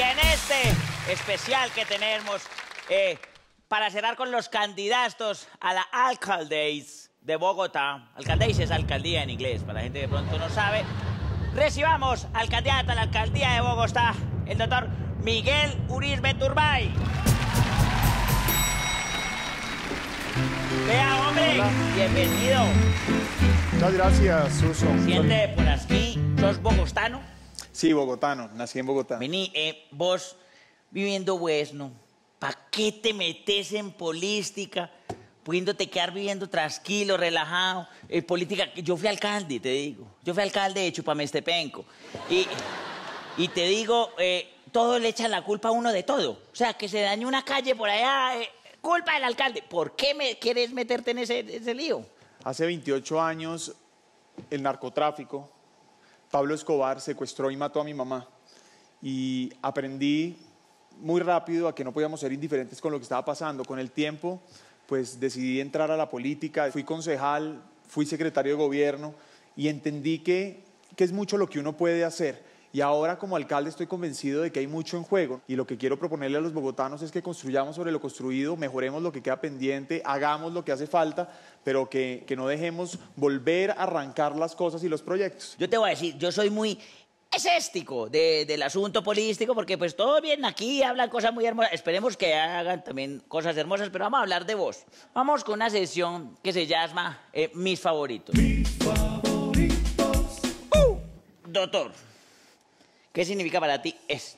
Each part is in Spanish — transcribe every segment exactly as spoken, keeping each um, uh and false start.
en este especial que tenemos eh, para cerrar con los candidatos a la alcaldés de Bogotá, alcaldés es alcaldía en inglés, para la gente que de pronto no sabe, recibamos al candidato a la alcaldía de Bogotá, el doctor Miguel Uribe Turbay. Vea, hombre, hola. Bienvenido. Muchas gracias, Suso. Siente por aquí, ¿sos bogotano? Sí, bogotano, nací en Bogotá. Vení, eh, vos viviendo Huesno, ¿para qué te metes en política? Pudiéndote quedar viviendo tranquilo, relajado. Eh, política, yo fui alcalde, te digo. Yo fui alcalde de Chupamestepenco. Y, y te digo, eh, todo le echan la culpa a uno de todo. O sea, que se dañó una calle por allá, eh, culpa del alcalde. ¿Por qué me quieres meterte en ese, ese lío? Hace veintiocho años, el narcotráfico, Pablo Escobar secuestró y mató a mi mamá. Y aprendí muy rápido a que no podíamos ser indiferentes con lo que estaba pasando. Con el tiempo, pues decidí entrar a la política. Fui concejal, fui secretario de gobierno y entendí que, que es mucho lo que uno puede hacer. Y ahora como alcalde estoy convencido de que hay mucho en juego. Y lo que quiero proponerle a los bogotanos es que construyamos sobre lo construido, mejoremos lo que queda pendiente, hagamos lo que hace falta, pero que, que no dejemos volver a arrancar las cosas y los proyectos. Yo te voy a decir, yo soy muy escéptico de, del asunto político, porque pues todos vienen aquí, hablan cosas muy hermosas. Esperemos que hagan también cosas hermosas, pero vamos a hablar de vos. Vamos con una sesión que se llama eh, Mis Favoritos. Mis favoritos. Uh, doctor, ¿qué significa para ti esto?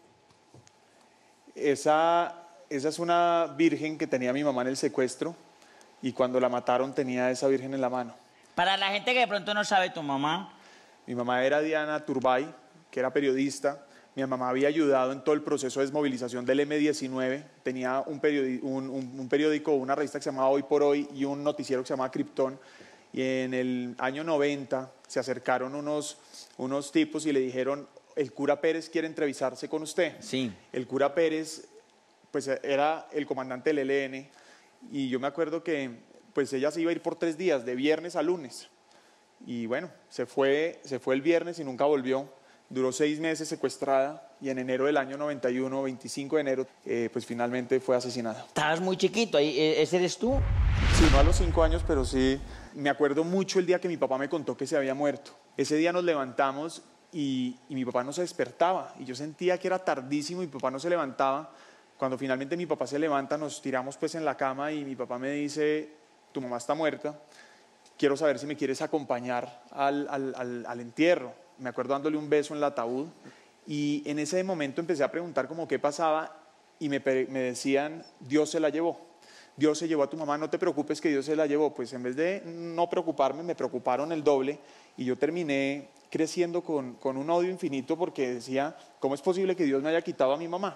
Esa, esa es una virgen que tenía mi mamá en el secuestro y cuando la mataron tenía esa virgen en la mano. Para la gente que de pronto no sabe, tu mamá... Mi mamá era Diana Turbay, que era periodista. Mi mamá había ayudado en todo el proceso de desmovilización del eme diecinueve. Tenía un, periodi un, un, un periódico, una revista que se llamaba Hoy por Hoy y un noticiero que se llamaba Krypton. Y en el año noventa se acercaron unos, unos tipos y le dijeron: el cura Pérez quiere entrevistarse con usted. Sí. El cura Pérez pues, era el comandante del E L N y yo me acuerdo que pues, ella se iba a ir por tres días, de viernes a lunes. Y bueno, se fue, se fue el viernes y nunca volvió. Duró seis meses secuestrada y en enero del año noventa y uno, veinticinco de enero, eh, pues finalmente fue asesinada. Estabas muy chiquito, ¿ese eres tú? Sí, no a los cinco años, pero sí. Me acuerdo mucho el día que mi papá me contó que se había muerto. Ese día nos levantamos y, y mi papá no se despertaba. Y yo sentía que era tardísimo y mi papá no se levantaba. Cuando finalmente mi papá se levanta, nos tiramos pues en la cama y mi papá me dice: tu mamá está muerta. Quiero saber si me quieres acompañar al, al, al, al entierro. Me acuerdo dándole un beso en el ataúd y en ese momento empecé a preguntar como qué pasaba y me, me decían: Dios se la llevó. Dios se llevó a tu mamá, no te preocupes que Dios se la llevó. Pues en vez de no preocuparme, me preocuparon el doble y yo terminé creciendo con, con un odio infinito porque decía: ¿cómo es posible que Dios me haya quitado a mi mamá?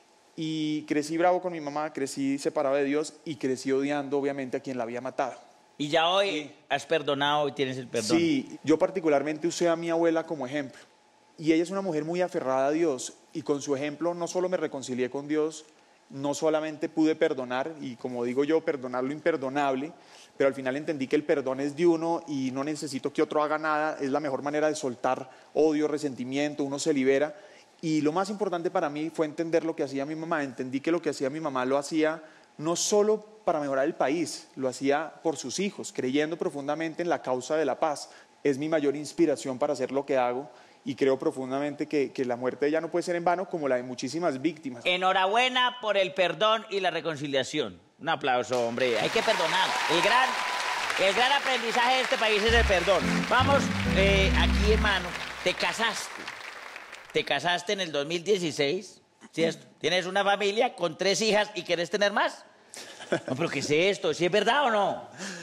Y crecí bravo con mi mamá, crecí separado de Dios y crecí odiando obviamente a quien la había matado. Y ya hoy Sí. has perdonado y tienes el perdón. Sí, yo particularmente usé a mi abuela como ejemplo. Y ella es una mujer muy aferrada a Dios. Y con su ejemplo no solo me reconcilié con Dios, no solamente pude perdonar, y como digo yo, perdonar lo imperdonable, pero al final entendí que el perdón es de uno y no necesito que otro haga nada. Es la mejor manera de soltar odio, resentimiento, uno se libera. Y lo más importante para mí fue entender lo que hacía mi mamá. Entendí que lo que hacía mi mamá lo hacía no solo para mejorar el país, lo hacía por sus hijos, creyendo profundamente en la causa de la paz. Es mi mayor inspiración para hacer lo que hago y creo profundamente que, que la muerte de ella no puede ser en vano, como la de muchísimas víctimas. Enhorabuena por el perdón y la reconciliación. Un aplauso, hombre. Hay que perdonar. El gran, el gran aprendizaje de este país es el perdón. Vamos, eh, aquí, hermano, te casaste. Te casaste en el dos mil dieciséis, ¿cierto? Tienes una familia con tres hijas y quieres tener más. No, pero ¿qué es esto? ¿Sí es verdad o no?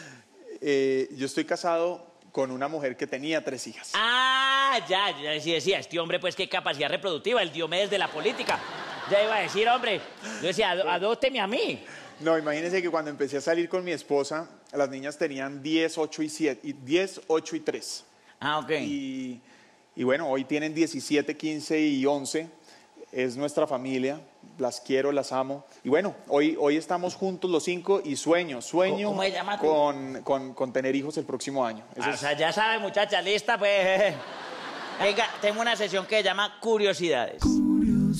Eh, yo estoy casado con una mujer que tenía tres hijas. Ah, ya, ya sí decía, este hombre pues qué capacidad reproductiva, el Diomedes de la política. Ya iba a decir, hombre, yo decía, adópteme a mí. No, imagínense que cuando empecé a salir con mi esposa, las niñas tenían diez, ocho y siete, diez, ocho y tres. Ah, ok. Y, y bueno, hoy tienen diecisiete, quince y once. Es nuestra familia, las quiero, las amo. Y bueno, hoy, hoy estamos juntos los cinco y sueño, sueño ¿Cómo se llama tú? con, con, con tener hijos el próximo año. Eso O es... sea, ya sabe, muchacha, lista, pues. Venga, tengo una sesión que se llama Curiosidades. Curiosidades.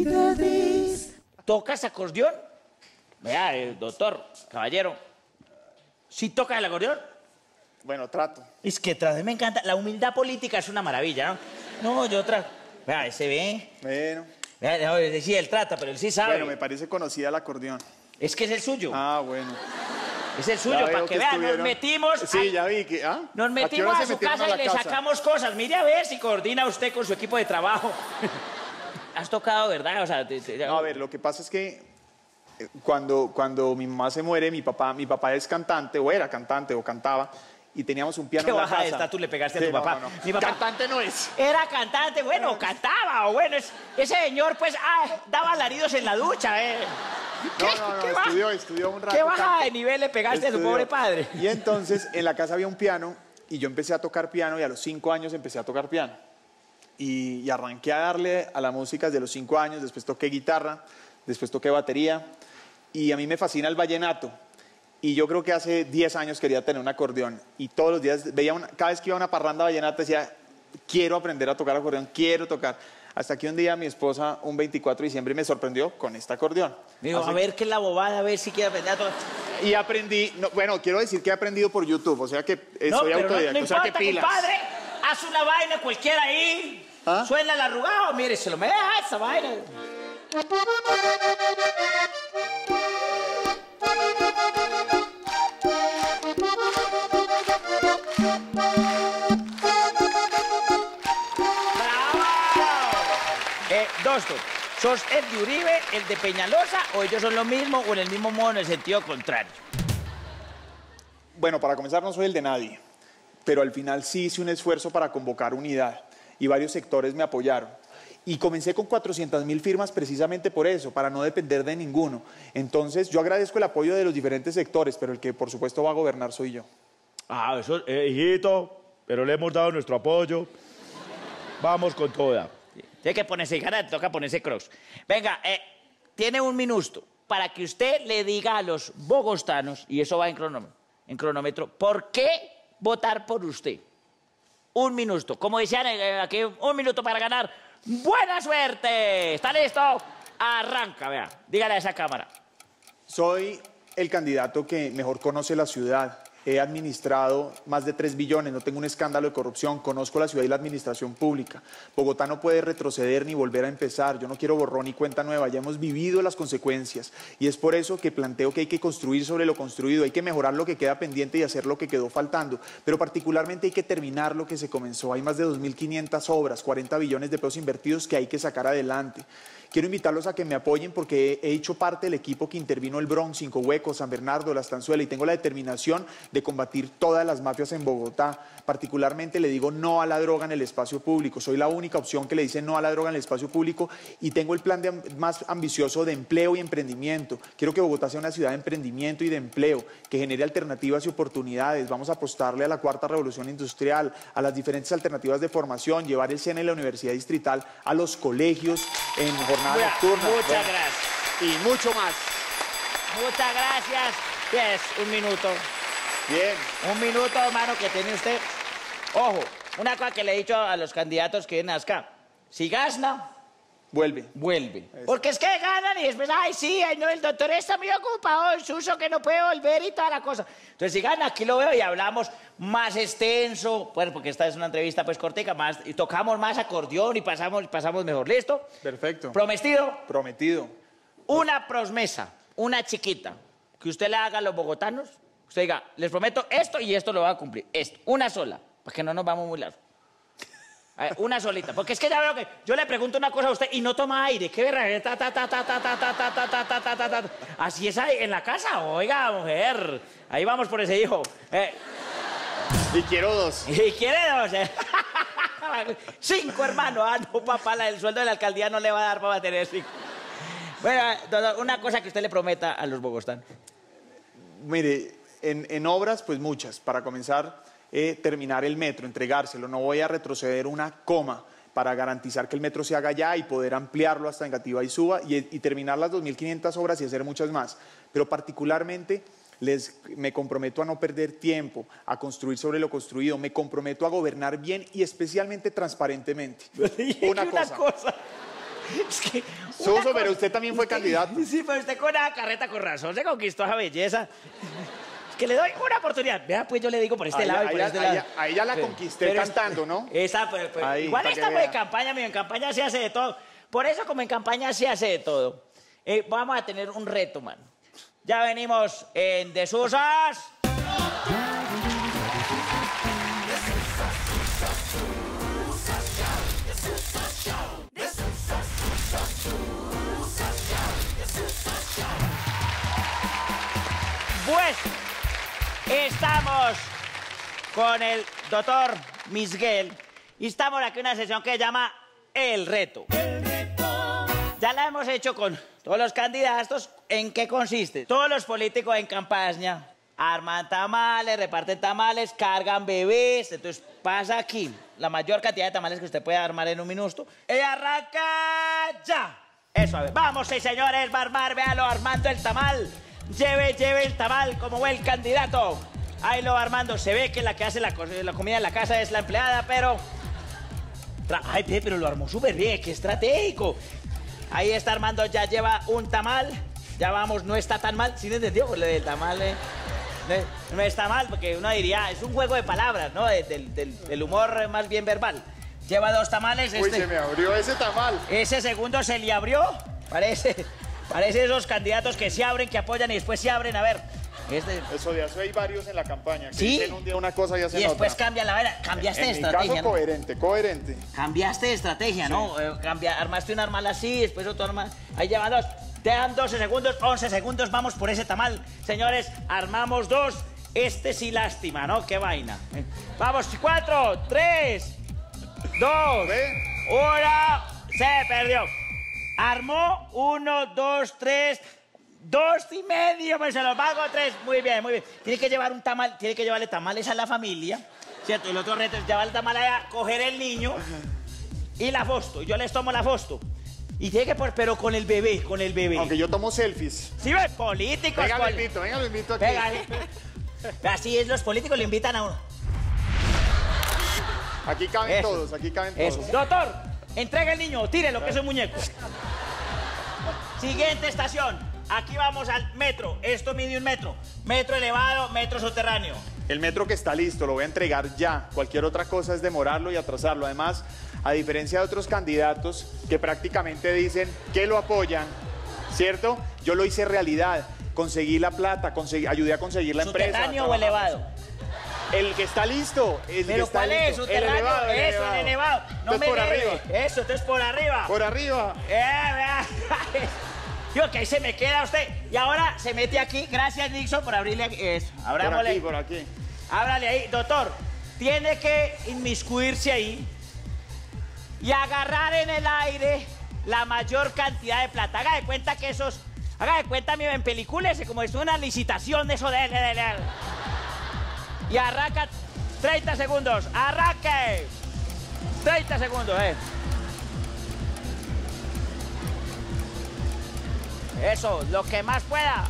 ¿Tocas acordeón? Vea, eh, doctor, caballero. ¿Sí tocas el acordeón? Bueno, trato. Es que tras me encanta. La humildad política es una maravilla, ¿no? No, yo trato. Vea, ese ve. Bueno. Vea, no, sí, él trata, pero él sí sabe. Bueno, me parece conocida el acordeón. Es que es el suyo. Ah, bueno. Es el suyo, para que, que vean, nos metimos... Sí, a... ya vi que... ¿ah? Nos metimos a, a su casa a y le casa? sacamos cosas. Mire a ver si coordina usted con su equipo de trabajo. Has tocado, ¿verdad? O sea, te, te... No, a ver, lo que pasa es que cuando, cuando mi mamá se muere, mi papá, mi papá es cantante, o era cantante, o cantaba, y teníamos un piano ¿Qué en la baja casa. esta tú le pegaste a sí, tu papá? No, no, no. Mi papá cantante no es. Era cantante, bueno, cantaba, o bueno, es, ese señor, pues, ah, daba alaridos en la ducha, ¿eh? No, no, no, estudió, estudió un rato. ¿Qué bajada de nivel le pegaste estudió. a tu pobre padre? Y entonces, en la casa había un piano, y yo empecé a tocar piano, y a los cinco años empecé a tocar piano. Y, y arranqué a darle a la música desde los cinco años, después toqué guitarra, después toqué batería, y a mí me fascina el vallenato. Y yo creo que hace diez años quería tener un acordeón, y todos los días, veía una, cada vez que iba a una parranda vallenata, decía, quiero aprender a tocar acordeón, quiero tocar. Hasta que un día mi esposa, un veinticuatro de diciembre, me sorprendió con este acordeón. Digo, a ver qué es la bobada, a ver si quiere aprender a tocar. Y aprendí, no, bueno, quiero decir que he aprendido por YouTube, o sea que eh, no, soy pero autodidacta, no, no o sea importa, que pilas. Compadre, haz una vaina cualquiera ahí, ¿ah? Suena el arrugado, mire, se lo me da esa vaina. Eh, Dostor, ¿sos el de Uribe, el de Peñalosa, o ellos son lo mismo o en el mismo modo en el sentido contrario? Bueno, para comenzar no soy el de nadie, pero al final sí hice un esfuerzo para convocar unidad y varios sectores me apoyaron. Y comencé con cuatrocientas mil firmas precisamente por eso, para no depender de ninguno. Entonces yo agradezco el apoyo de los diferentes sectores, pero el que por supuesto va a gobernar soy yo. Ah, eso, eh, hijito, pero le hemos dado nuestro apoyo. Vamos con toda. Tiene que ponerse cara, toca ponerse cross. Venga, eh, tiene un minuto para que usted le diga a los bogostanos, y eso va en cronómetro, en cronómetro, ¿por qué votar por usted? Un minuto. Como decían eh, aquí, un minuto para ganar. ¡Buena suerte! ¿Está listo? Arranca, vea. Dígale a esa cámara. Soy el candidato que mejor conoce la ciudad. He administrado más de tres billones, no tengo un escándalo de corrupción, conozco la ciudad y la administración pública. Bogotá no puede retroceder ni volver a empezar, yo no quiero borrón ni cuenta nueva, ya hemos vivido las consecuencias y es por eso que planteo que hay que construir sobre lo construido, hay que mejorar lo que queda pendiente y hacer lo que quedó faltando, pero particularmente hay que terminar lo que se comenzó. Hay más de dos mil quinientas obras, cuarenta billones de pesos invertidos que hay que sacar adelante. Quiero invitarlos a que me apoyen porque he hecho parte del equipo que intervino el Bronx, Cinco Huecos, San Bernardo, La Estanzuela y tengo la determinación de combatir todas las mafias en Bogotá. Particularmente le digo no a la droga en el espacio público. Soy la única opción que le dice no a la droga en el espacio público y tengo el plan de, más ambicioso de empleo y emprendimiento. Quiero que Bogotá sea una ciudad de emprendimiento y de empleo, que genere alternativas y oportunidades. Vamos a apostarle a la cuarta revolución industrial, a las diferentes alternativas de formación, llevar el C E N y la Universidad Distrital a los colegios en jornada Bueno, nocturna. muchas Bueno, gracias. y mucho más. Muchas gracias. Yes, un minuto. Bien. Un minuto, hermano, que tiene usted. Ojo, una cosa que le he dicho a los candidatos que vienen acá. Si gana, Vuelve. vuelve. Porque es que ganan y después, ay, sí, ay, no, el doctor está muy ocupado, el Suso que no puede volver y toda la cosa. Entonces, si gana, aquí lo veo y hablamos más extenso, bueno, porque esta es una entrevista pues cortica, más, y tocamos más acordeón y pasamos, pasamos mejor. ¿Listo? Perfecto. ¿Prometido? Prometido. Una promesa, una chiquita, que usted le haga a los bogotanos. Usted diga, les prometo esto y esto lo va a cumplir. Esto, una sola, para que no nos vamos muy largo. A ver, una solita, porque es que ya veo que yo le pregunto una cosa a usted y no toma aire. ¿Qué verá? Ta, ta, ta, ta, ta, ta, ta, ta, ta, ta, ta, ta, ta. Así es ahí en la casa. Oiga, mujer, ahí vamos por ese hijo. Eh, Y quiero dos. y quiere dos. eh. Cinco, hermano. Ah, no, papá, la- el sueldo de la alcaldía no le va a dar para tener cinco. Bueno, doctor, una cosa que usted le prometa a los bogostanos. Mire, en, en obras, pues muchas. Para comenzar, eh, terminar el metro, entregárselo. No voy a retroceder una coma para garantizar que el metro se haga ya y poder ampliarlo hasta Engativá y Suba y, y terminar las dos mil quinientas obras y hacer muchas más. Pero particularmente les, me comprometo a no perder tiempo, a construir sobre lo construido, me comprometo a gobernar bien y especialmente transparentemente. Una, una cosa. cosa. Es que Suso, una pero cosa- usted también fue candidato. Sí, pero usted con la carreta con razón se conquistó esa belleza. Es que le doy una oportunidad. Vea, pues yo le digo por este A lado ella- y por a este ella- lado. a ella la Pero- conquisté pero cantando, ¿no? Esa, pero, pero- Ahí, igual para que estamos vea. en campaña, mío. En campaña se hace de todo. Por eso, como en campaña se hace de todo, eh, vamos a tener un reto, man. Ya venimos en Desusas. Pues estamos con el doctor Misguel y estamos aquí en una sesión que se llama El Reto. Ya la hemos hecho con todos los candidatos. ¿En qué consiste? Todos los políticos en campaña arman tamales, reparten tamales, cargan bebés. Entonces pasa aquí la mayor cantidad de tamales que usted puede armar en un minuto. ¡Y arranca ya! Eso, a ver. Vamos, sí, señores, va a armar, véalo, armando el tamal. Lleve, lleve el tamal como buen candidato. Ahí lo va armando. Se ve que la que hace la, co- la comida en la casa es la empleada, pero... Tra- Ay, ve, pero lo armó súper bien, qué estratégico. Ahí está armando, ya lleva un tamal. Ya vamos, no está tan mal. ¿Sí me entendió? Pues lo del tamal, eh, no, no está mal, porque uno diría, es un juego de palabras, ¿no? De- Del, del- del humor eh, más bien verbal. Lleva dos tamales. Uy, este- se me abrió ese tamal. ese segundo se le abrió. Parece, parece esos candidatos que se abren, que apoyan y después se abren. A ver. Este, Eso de eso hay varios en la campaña. Que ¿Sí? dicen un día una cosa y hacen y después otra. cambian la vera. Cambiaste de En mi estrategia, caso, ¿no? coherente, coherente. Cambiaste de estrategia, ¿no? Eh, cambia- armaste un armal así, después otro armal. Ahí llevan dos. Te dan doce segundos, once segundos. Vamos por ese tamal. Señores, armamos dos. Este sí lástima, ¿no? Qué vaina. Eh, Vamos, cuatro, tres, dos, ¿Ve? una. Se perdió. Armó uno, dos, tres, dos y medio. Pues se los pago tres. Muy bien, muy bien. Tiene que llevar un tamal, tiene que llevarle tamales a la familia. ¿Cierto? El otro reto es llevar el tamal allá, coger el niño y la foto. Yo les tomo la foto. Y tiene que por, pero con el bebé, con el bebé. Aunque yo tomo selfies. Sí, ve, políticos. Venga, lo poli- invito, venga, lo invito aquí. Pégale. Así es, los políticos le invitan a uno. Aquí caben Eso. todos, aquí caben Eso. todos. Doctor, entrega el niño, tírelo, que es un muñeco. Siguiente estación. Aquí vamos al metro. Esto mide un metro. Metro elevado, metro subterráneo. El metro que está listo, lo voy a entregar ya. Cualquier otra cosa es demorarlo y atrasarlo. Además, a diferencia de otros candidatos que prácticamente dicen que lo apoyan, ¿cierto? Yo lo hice realidad. Conseguí la plata, conseguí, ayudé a conseguir la empresa. ¿Subterráneo o trabajamos. elevado? El que está listo. El que ¿Pero está cuál es? listo. El ¿Subterráneo? elevado, el Eso, elevado. el elevado. No Entonces, me por debe. arriba. Eso, entonces por arriba. Por arriba. Eh, vea. Yo, que ahí se me queda usted. Y ahora se mete aquí. Gracias, Nixon, por abrirle aquí. Eso, Por abrámosle. aquí, por aquí. Ábrale ahí. Doctor, tiene que inmiscuirse ahí y agarrar en el aire la mayor cantidad de plata. Haga de cuenta que esos... Haga de cuenta, mío, en películas, como es una licitación de eso de... de- de- de- y arranca treinta segundos. ¡Arranque! treinta segundos, eh. Eso, lo que más pueda.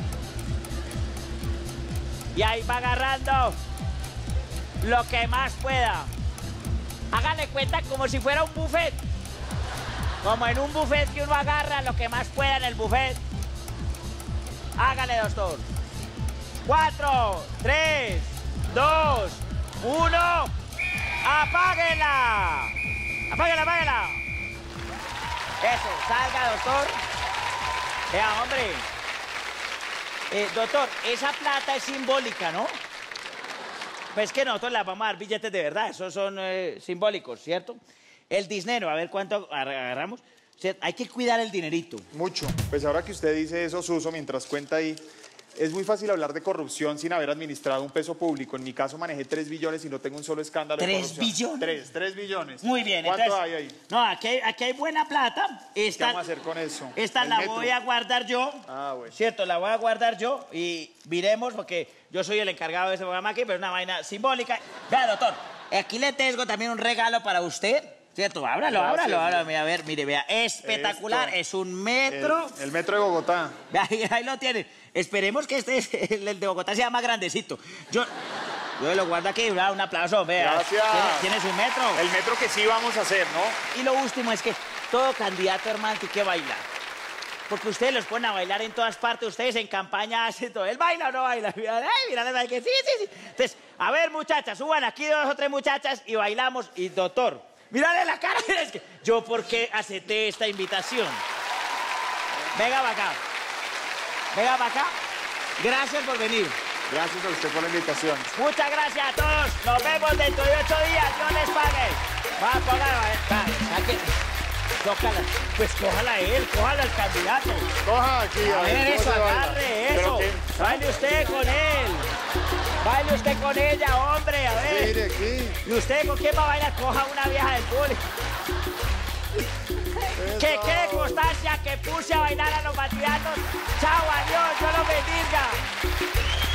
Y ahí va agarrando lo que más pueda. Hágale cuenta como si fuera un buffet. Como en un buffet que uno agarra lo que más pueda en el buffet. Hágale, doctor. Cuatro, tres, dos, uno. ¡Apáguela! ¡Apáguela, apáguela! Eso, salga, doctor. Vea, hombre. Eh, doctor, esa plata es simbólica, ¿no? Pues que nosotros le vamos a dar billetes de verdad, esos son eh, simbólicos, ¿cierto? El dinero, a ver cuánto agarramos. O sea, hay que cuidar el dinerito. Mucho. Pues ahora que usted dice eso, Suso, mientras cuenta ahí, es muy fácil hablar de corrupción sin haber administrado un peso público. En mi caso manejé tres billones y no tengo un solo escándalo de ¿Tres corrupción. billones? Tres, tres billones. Muy bien, ¿Cuánto entonces... hay ahí? No, aquí hay, aquí hay buena plata. Esta, ¿Qué vamos a hacer con eso? Esta El la metro. voy a guardar yo. Ah, bueno. Cierto, la voy a guardar yo y viremos porque yo soy el encargado de ese programa aquí, pero es una vaina simbólica. Vea, doctor, aquí le tengo también un regalo para usted. ¿Cierto? Ábralo, Gracias, ábralo, mire. ábralo. A ver, mire, vea, espectacular. Esto. Es un metro. El, el metro de Bogotá. Vea, ahí, ahí lo tiene. Esperemos que este, el, el de Bogotá sea más grandecito. Yo, yo lo guardo aquí, ¿verdad? Un aplauso, vea. Gracias. Tiene, tiene su metro. El metro que sí vamos a hacer, ¿no? Y lo último es que todo candidato, hermano, tiene que bailar. Porque ustedes los ponen a bailar en todas partes, ustedes en campaña hacen todo. ¿Él baila o no baila? Ay, mira, que sí, sí, sí. Entonces, a ver, muchachas, suban aquí dos o tres muchachas y bailamos. Y doctor, mírale la cara. Es que yo, ¿por qué acepté esta invitación? Venga para acá. Venga para acá. Gracias por venir. Gracias a usted por la invitación. Muchas gracias a todos. Nos vemos dentro de ocho días. Dios les pague. Va, póngala, va, saque. Tócala. Pues cójala él, cójala al candidato. Coja aquí, A ver cómo eso, se baila. agarre ¿Pero eso. qué? Baile usted con él. Baile usted con ella, hombre, a ver. Mire aquí. ¿Y usted con quién va a bailar? Coja una vieja del público. Que quede constancia que puse a bailar a los candidatos. Chao, adiós, Dios los bendiga.